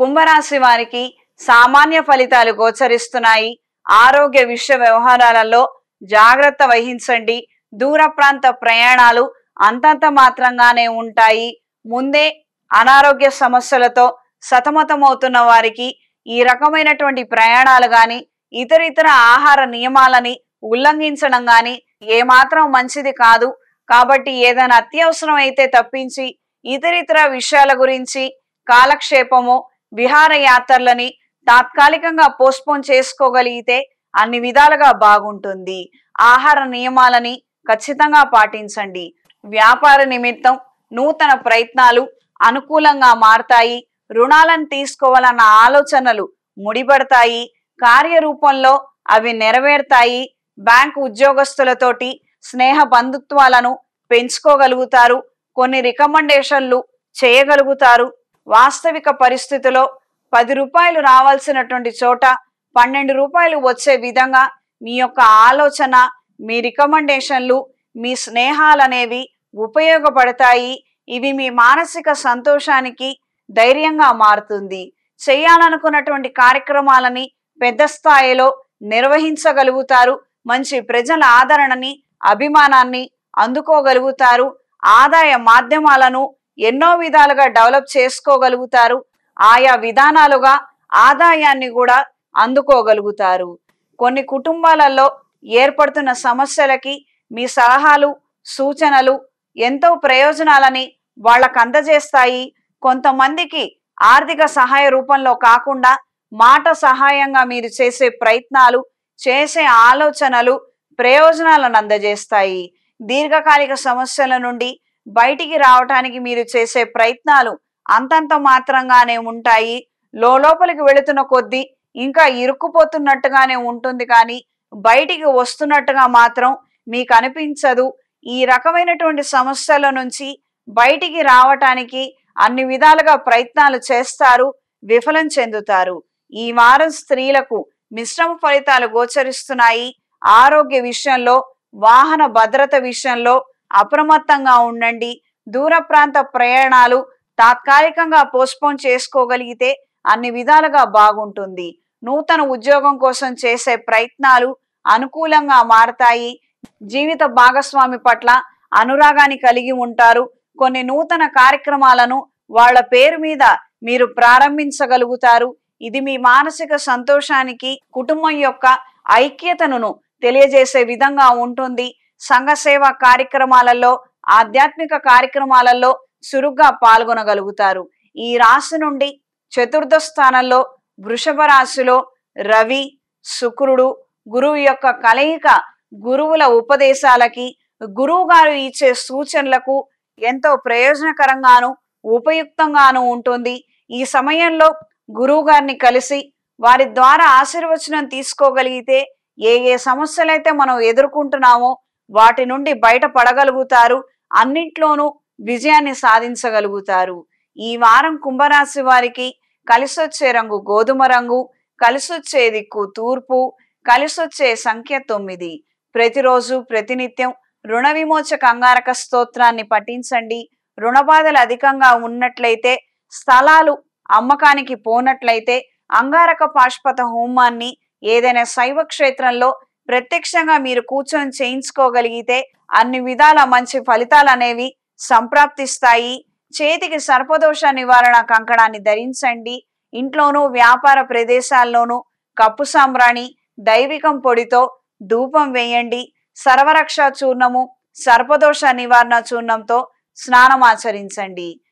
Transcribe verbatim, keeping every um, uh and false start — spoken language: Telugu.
కుంభరాశి వారికి సామాన్య ఫలితాలు గోచరిస్తున్నాయి. ఆరోగ్య విషయ వ్యవహారాలలో జాగ్రత్త వహించండి. దూర ప్రాంత ప్రయాణాలు అంతంత మాత్రంగానే ఉంటాయి. ముందే అనారోగ్య సమస్యలతో సతమతమవుతున్న వారికి ఈ రకమైనటువంటి ప్రయాణాలు గాని ఇతర ఇతర ఆహార నియమాలని ఉల్లంఘించడం గాని ఏమాత్రం మంచిది కాదు. కాబట్టి ఏదైనా అత్యవసరం అయితే తప్పించి ఇతరితర విషయాల గురించి కాలక్షేపము విహారయాత్రలని తాత్కాలికంగా పోస్ట్పోన్ చేసుకోగలిగితే అన్ని విధాలుగా బాగుంటుంది. ఆహార నియమాలని ఖచ్చితంగా పాటించండి. వ్యాపార నిమిత్తం నూతన ప్రయత్నాలు అనుకూలంగా మారతాయి. రుణాలను తీసుకోవాలన్న ఆలోచనలు ముడిపడతాయి. కార్యరూపంలో అవి నెరవేరుతాయి. బ్యాంకు ఉద్యోగస్తులతోటి స్నేహ బంధుత్వాలను పెంచుకోగలుగుతారు. కొన్ని రికమెండేషన్లు చేయగలుగుతారు. వాస్తవిక పరిస్థితిలో పది రూపాయలు రావాల్సినటువంటి చోట పన్నెండు రూపాయలు వచ్చే విధంగా మీ యొక్క ఆలోచన, మీ రికమెండేషన్లు, మీ స్నేహాలనేవి ఉపయోగపడతాయి. ఇవి మీ మానసిక సంతోషానికి ధైర్యంగా మారుతుంది. చేయాలనుకున్నటువంటి కార్యక్రమాలని పెద్ద స్థాయిలో నిర్వహించగలుగుతారు. మంచి ప్రజల ఆదరణని, అభిమానాన్ని అందుకోగలుగుతారు. ఆదాయ మాధ్యమాలను ఎన్నో విధాలుగా డెవలప్ చేసుకోగలుగుతారు. ఆయా విధానాలుగా ఆదాయాన్ని కూడా అందుకోగలుగుతారు. కొన్ని కుటుంబాలలో ఏర్పడుతున్న సమస్యలకి మీ సలహాలు, సూచనలు ఎంతో ప్రయోజనాలని వాళ్ళకు అందజేస్తాయి. కొంతమందికి ఆర్థిక సహాయ రూపంలో కాకుండా మాట సహాయంగా మీరు చేసే ప్రయత్నాలు, చేసే ఆలోచనలు ప్రయోజనాలను అందజేస్తాయి. దీర్ఘకాలిక సమస్యల నుండి బయటికి రావటానికి మీరు చేసే ప్రయత్నాలు అంతంత మాత్రంగానే ఉంటాయి. లోపలికి వెళుతున్న కొద్దీ ఇంకా ఇరుక్కుపోతున్నట్టుగానే ఉంటుంది, కానీ బయటికి వస్తున్నట్టుగా మాత్రం మీకు అనిపించదు. ఈ రకమైనటువంటి సమస్యల నుంచి బయటికి రావటానికి అన్ని విధాలుగా ప్రయత్నాలు చేస్తారు, విఫలం చెందుతారు. ఈ వారం స్త్రీలకు మిశ్రమ ఫలితాలు గోచరిస్తున్నాయి. ఆరోగ్య విషయంలో, వాహన భద్రత విషయంలో అప్రమత్తంగా ఉండండి. దూర ప్రాంత ప్రయాణాలు తాత్కాలికంగా పోస్ట్పోన్ చేసుకోగలిగితే అన్ని విధాలుగా బాగుంటుంది. నూతన ఉద్యోగం కోసం చేసే ప్రయత్నాలు అనుకూలంగా మారతాయి. జీవిత భాగస్వామి పట్ల అనురాగాన్ని కలిగి ఉంటారు. కొన్ని నూతన కార్యక్రమాలను వాళ్ళ పేరు మీద మీరు ప్రారంభించగలుగుతారు. ఇది మీ మానసిక సంతోషానికి, కుటుంబం యొక్క ఐక్యతను తెలియజేసే విధంగా ఉంటుంది. సంఘ సేవా కార్యక్రమాలలో, ఆధ్యాత్మిక కార్యక్రమాలలో చురుగ్గా పాల్గొనగలుగుతారు. ఈ రాశి నుండి చతుర్థ స్థానంలో వృషభ రాశిలో రవి, శుక్రుడు, గురువు యొక్క కలయిక గురువుల ఉపదేశాలకి, గురువు గారు ఇచ్చే సూచనలకు ఎంతో ప్రయోజనకరంగాను ఉపయుక్తంగాను ఉంటుంది. ఈ సమయంలో గురువు గారిని కలిసి వారి ద్వారా ఆశీర్వచనం తీసుకోగలిగితే ఏ ఏ సమస్యలైతే మనం ఎదుర్కొంటున్నామో వాటి నుండి బయటపడగలుగుతారు. అన్నింట్లోనూ విజయాన్ని సాధించగలుగుతారు. ఈ వారం కుంభరాశి వారికి కలిసొచ్చే రంగు గోధుమ రంగు, కలిసొచ్చే దిక్కు తూర్పు, కలిసొచ్చే సంఖ్య తొమ్మిది. ప్రతిరోజు ప్రతినిత్యం రుణ విమోచక అంగారక స్తోత్రాన్ని పఠించండి. రుణ బాధలు అధికంగా ఉన్నట్లయితే, స్థలాలు అమ్మకానికి పోనట్లయితే అంగారక పాష్పత హోమాన్ని ఏదైనా శైవ క్షేత్రంలో ప్రత్యక్షంగా మీరు కూర్చొని చేయించుకోగలిగితే అన్ని విధాల మంచి ఫలితాలు అనేవి సంప్రాప్తిస్తాయి. చేతికి సర్పదోష నివారణ కంకణాన్ని ధరించండి. ఇంట్లోనూ వ్యాపార ప్రదేశాల్లోనూ కప్పు సాంబ్రాణి, దైవికం పొడితో ధూపం వేయండి. సర్వరక్ష చూర్ణము, సర్పదోష నివారణ చూర్ణంతో స్నానం ఆచరించండి.